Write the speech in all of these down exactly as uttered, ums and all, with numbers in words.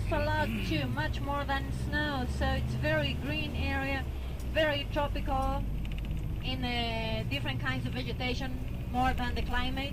there's a lot too, much more than snow, so it's very green area, very tropical in uh, different kinds of vegetation, more than the climate.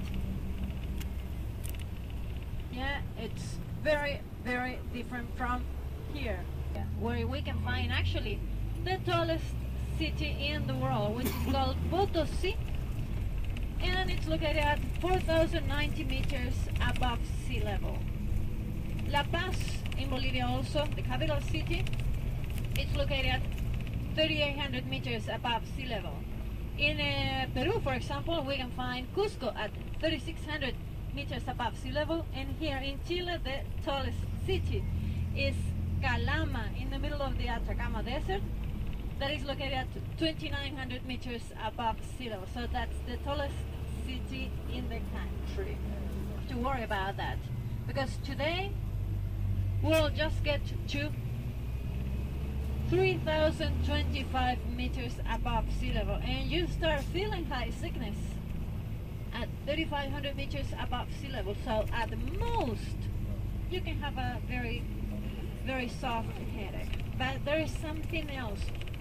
Yeah, it's very, very different from here, where we can find actually the tallest city in the world, which is called Potosí, and it's located at four thousand ninety meters above sea level. La Paz in Bolivia also, the capital city, it's located at thirty-eight hundred meters above sea level. In uh, Peru, for example, we can find Cusco at thirty-six hundred meters above sea level, and here in Chile the tallest city is Calama in the middle of the Atacama Desert, that is located at twenty-nine hundred meters above sea level. So that's the tallest city in the country. To worry about that, because today we'll just get to three thousand twenty-five meters above sea level, and you start feeling high sickness at thirty-five hundred meters above sea level. So at the most you can have a very very soft headache, but there is something else.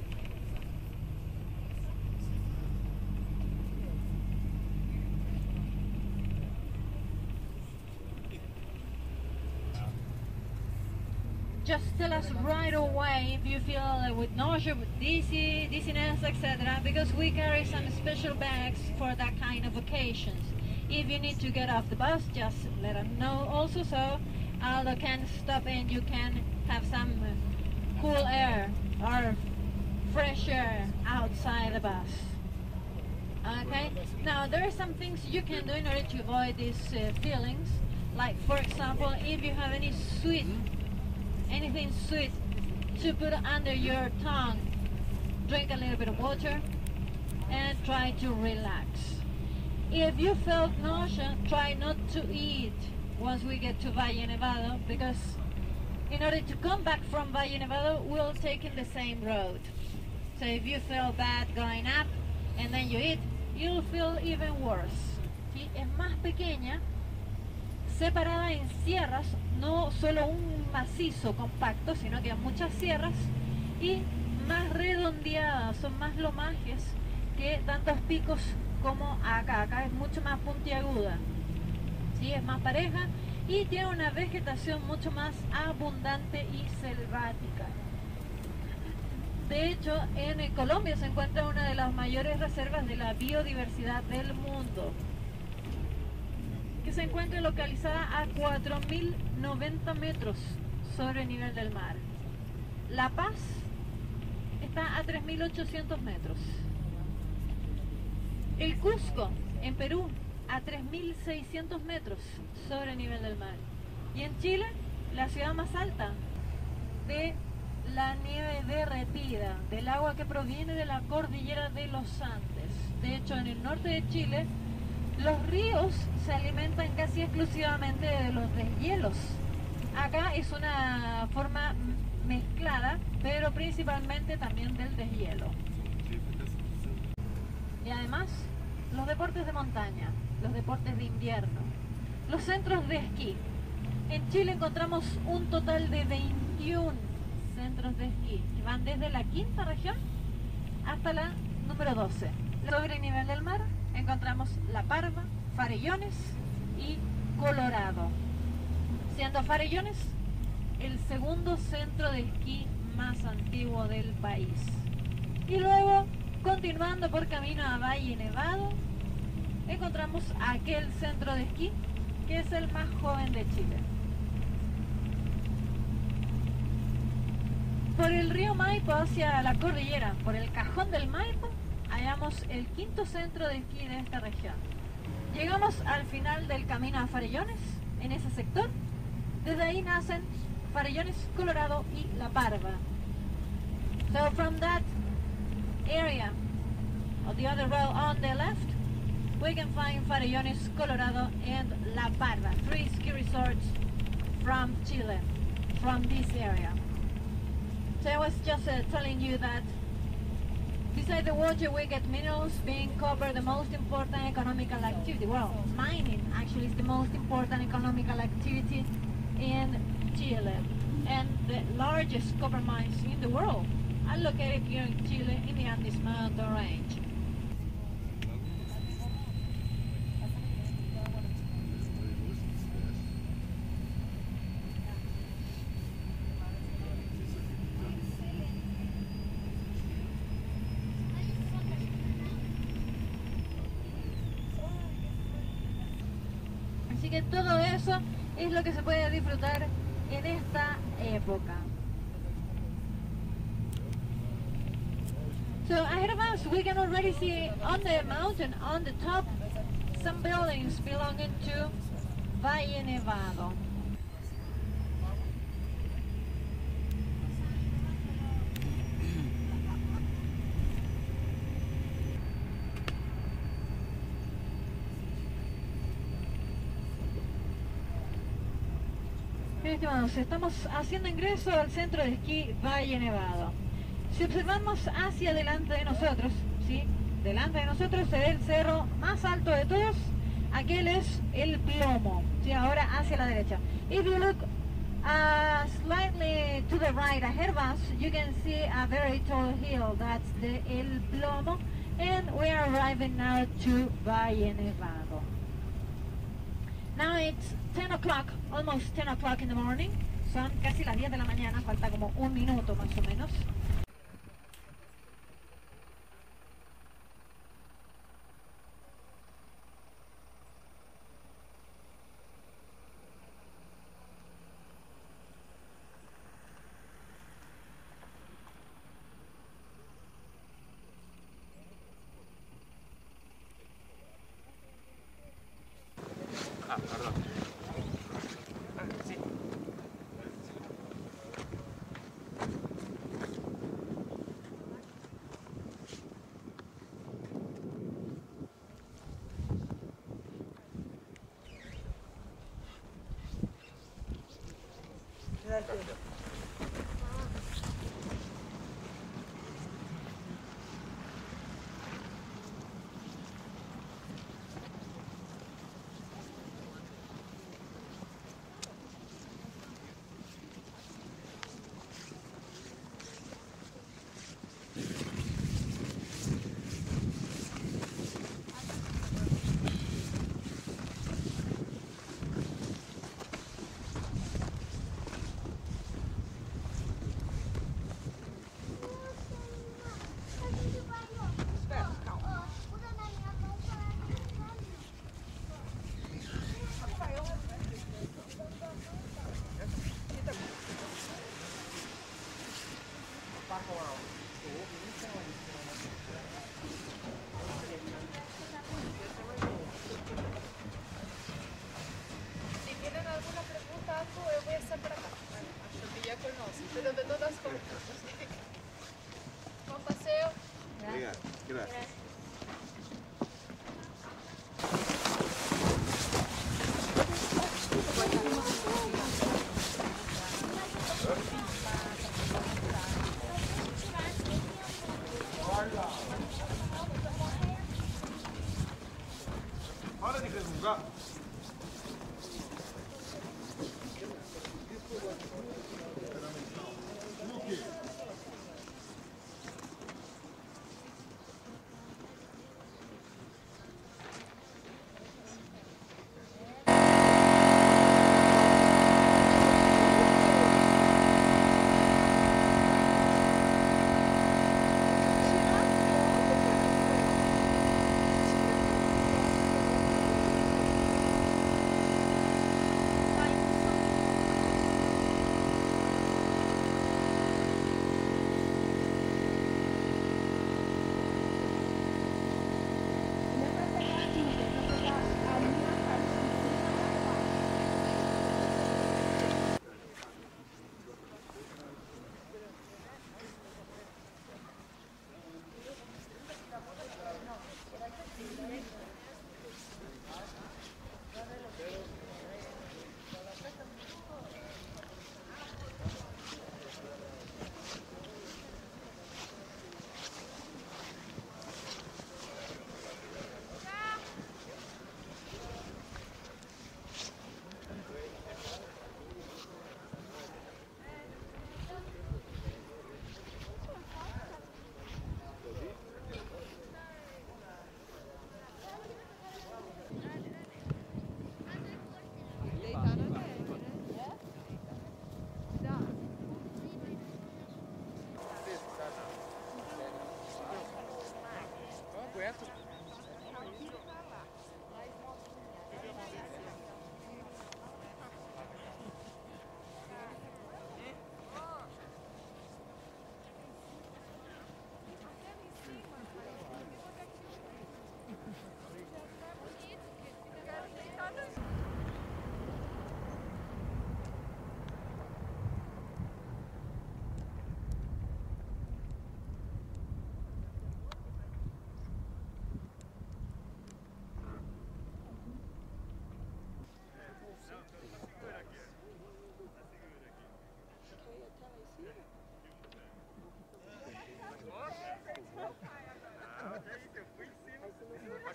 Just tell us right away if you feel uh, with nausea, with dizzy, dizziness, et cetera, because we carry some special bags for that kind of occasions. If you need to get off the bus, just let us know also, so Aldo can stop and you can have some uh, cool air or fresh air outside the bus. Okay, now there are some things you can do in order to avoid these uh, feelings, like for example, if you have any sweet anything sweet to put under your tongue, drink a little bit of water and try to relax. If you felt nausea, try not to eat once we get to Valle Nevado, because in order to come back from Valle Nevado we'll take in the same road. So if you feel bad going up and then you eat, you'll feel even worse. ¿Sí? Es más pequeña, separada en sierras, no solo un macizo compacto, sino que hay muchas sierras y más redondeadas, son más lomajes que tantos picos como acá. Acá es mucho más puntiaguda, ¿sí? Es más pareja y tiene una vegetación mucho más abundante y selvática. De hecho, en Colombia se encuentra una de las mayores reservas de la biodiversidad del mundo, que se encuentra localizada a cuatro mil noventa metros sobre el nivel del mar. La Paz está a tres mil ochocientos metros. El Cusco, en Perú, a tres mil seiscientos metros sobre el nivel del mar. Y en Chile, la ciudad más alta de la nieve derretida, del agua que proviene de la cordillera de los Andes. De hecho, en el norte de Chile, los ríos se alimentan casi exclusivamente de los deshielos. Acá es una forma mezclada, pero principalmente también del deshielo. Y además, los deportes de montaña, los deportes de invierno, los centros de esquí. En Chile encontramos un total de veintiún centros de esquí, que van desde la quinta región hasta la número doce. Sobre el nivel del mar encontramos La Parva, Farellones y Colorado, siendo Farellones el segundo centro de esquí más antiguo del país. Y luego, continuando por camino a Valle Nevado, encontramos aquel centro de esquí que es el más joven de Chile. Por el río Maipo hacia la cordillera, por el Cajón del Maipo, hallamos el quinto centro de esquí de esta región. Llegamos al final del camino a Farellones, en ese sector. Desde ahí nacen Farellones, Colorado y La Parva. So from that area, of the other road on the left, we can find Farellones, Colorado and La Parva, three ski resorts from Chile, from this area. So I was just uh, telling you that beside the water we get minerals, being copper the most important economical activity. Well, mining actually is the most important economical activity in Chile. and the largest copper mines in the world are located here in Chile in the Andes mountain range. Así que todo eso es lo que se puede disfrutar en esta época. So ahead of us, we can already see on the mountain, on the top, some buildings belonging to Valle Nevado. Bien, estimados, estamos haciendo ingreso al centro de esquí Valle Nevado. Si observamos hacia adelante de nosotros, ¿sí? Delante de nosotros se ve el cerro más alto de todos. Aquel es el Plomo, ¿sí? Ahora hacia la derecha. If you look uh, slightly to the right ahead of us, you can see a very tall hill. That's the El Plomo, and we are arriving now to Valle Nevado. Now it's ten o'clock, almost ten o'clock in the morning. Son casi las diez de la mañana, falta como un minuto más o menos. Ah, perdón. Ah, sí. Gracias. Si tienen alguna pregunta, algo, eu voy a estar por acá. Acho que ya conocen, pero de todas formas. Bom passeio. Obrigado. Gracias. Para de resmungar.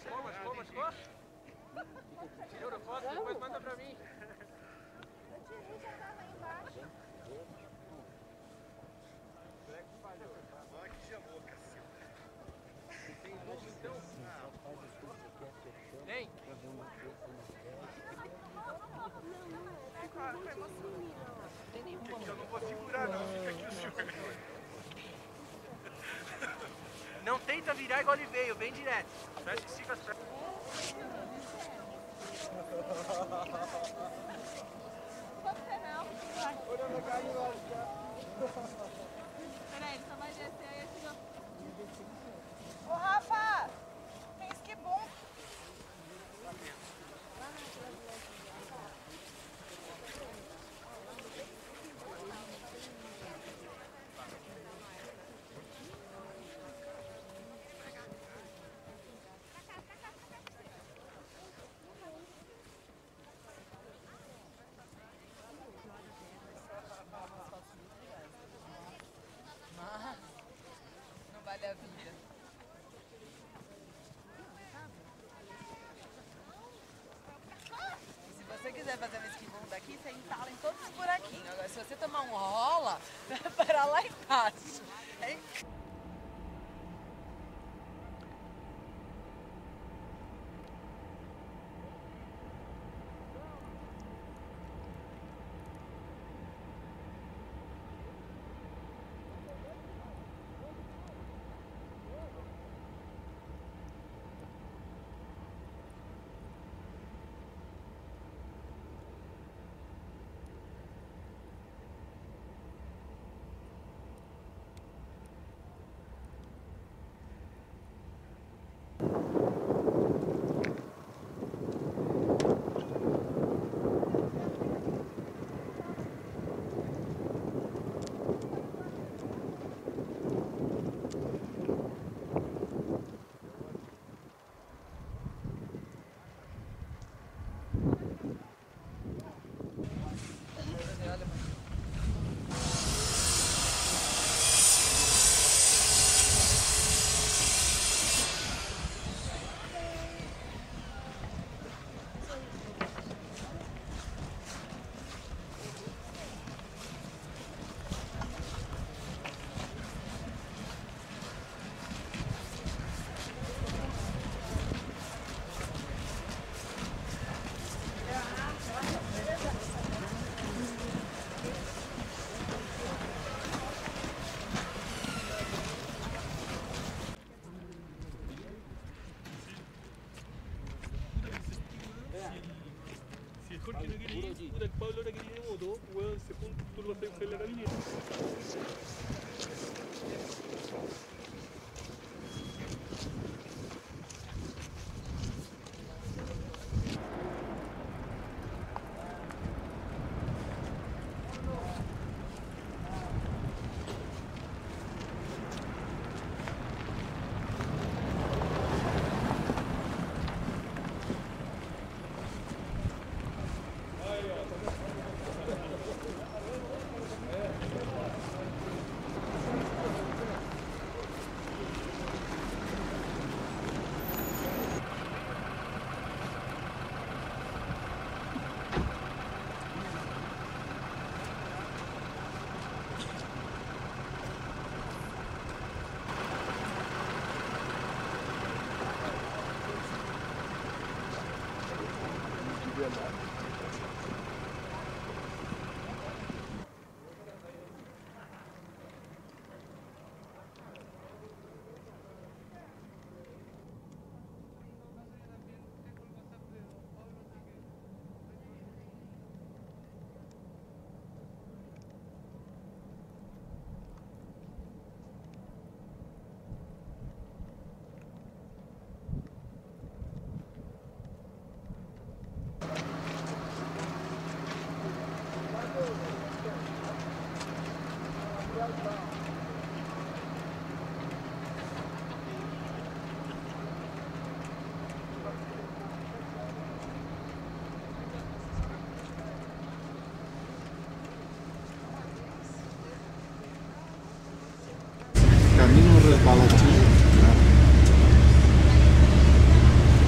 Machucou, machucou, machucou? Tira foto, depois manda pra mim. Eu tirei, já tava aí embaixo. Olha que chamou, cacete. Tem luz então? Vem! Eu não vou segurar não, fica aqui o senhor. Não tenta virar igual ele veio, vem direto. Parece que fica as pernas. Você não. Peraí, só vai descer aí esse não. Ô Rafa! Tem skiable. Não vale a vida. E se você quiser fazer um esquivão daqui, você entala em todos os buraquinhos. Agora, se você tomar um rola, vai parar lá embaixo. Hein? Jorge no quería ir, puta, el Pablo ahora quería ir de moto, weón, se junta, tú lo vas a acelerar bien. Camino resbaladillo.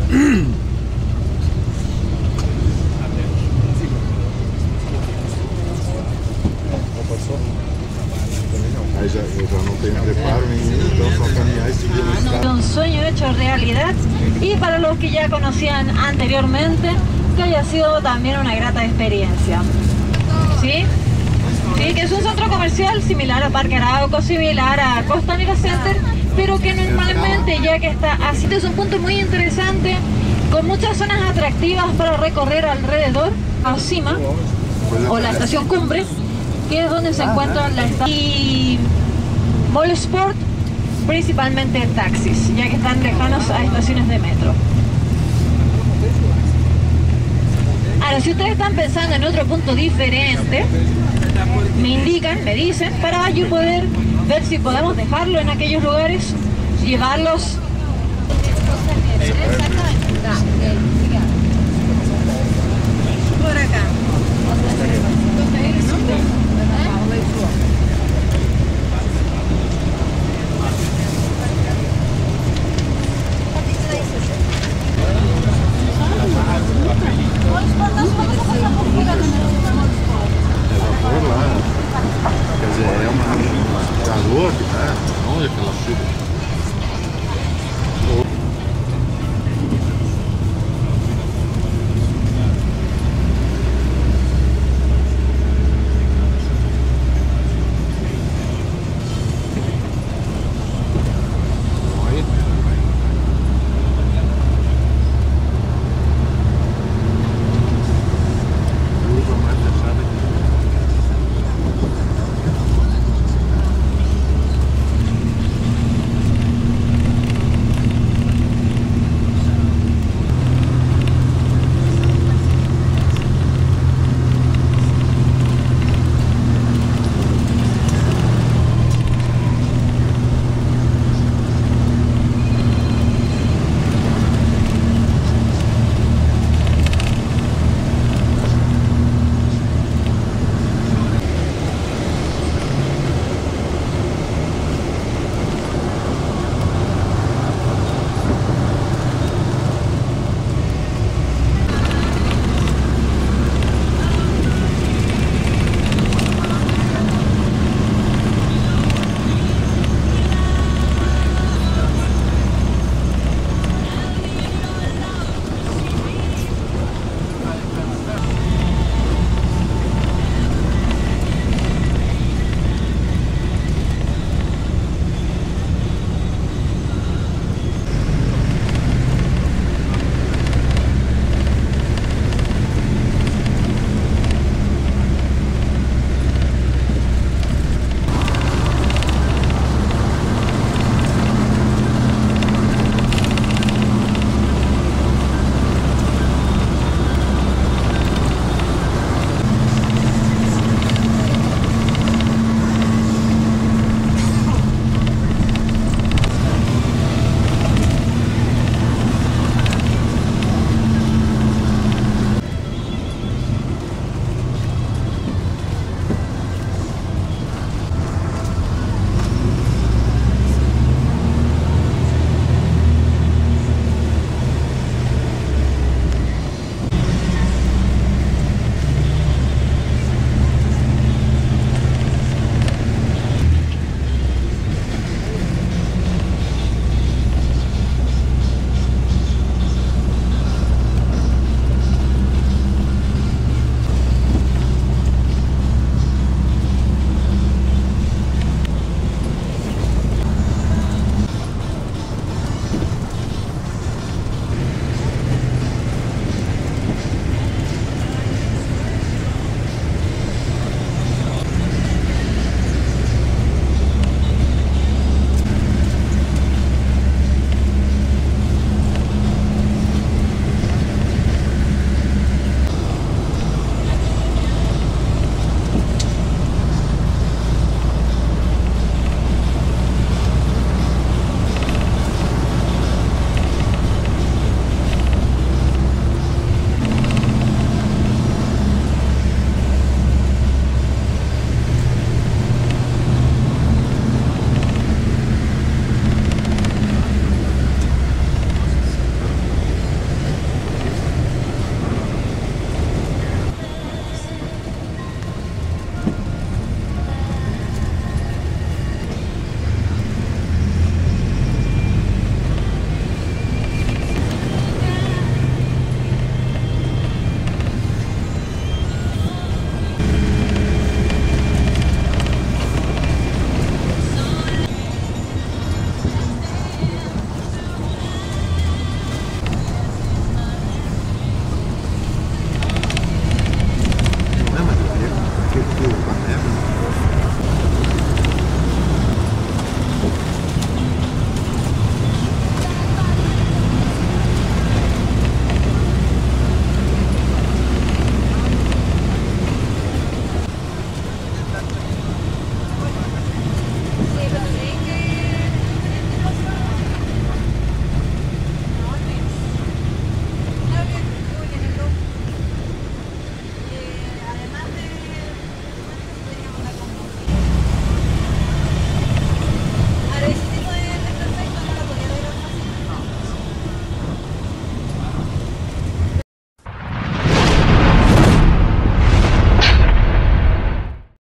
Aí já, eu já não tenho preparo nenhum, então só caminhar e subir na escada. Un sueño hecho realidad, y para los que ya conocían anteriormente, que haya sido también una grata experiencia. ¿Sí? Sí, que es un centro comercial similar a Parque Arauco, similar a Costanera Center, pero que normalmente, ya que está así, es un punto muy interesante, con muchas zonas atractivas para recorrer alrededor, a cima, o la estación cumbre, que es donde se encuentra la estación, y Mall Sport, principalmente taxis, ya que están lejanos a estaciones de metro. Ahora, si ustedes están pensando en otro punto diferente, me indican, me dicen, para yo poder ver si podemos dejarlo en aquellos lugares, llevarlos. Por acá.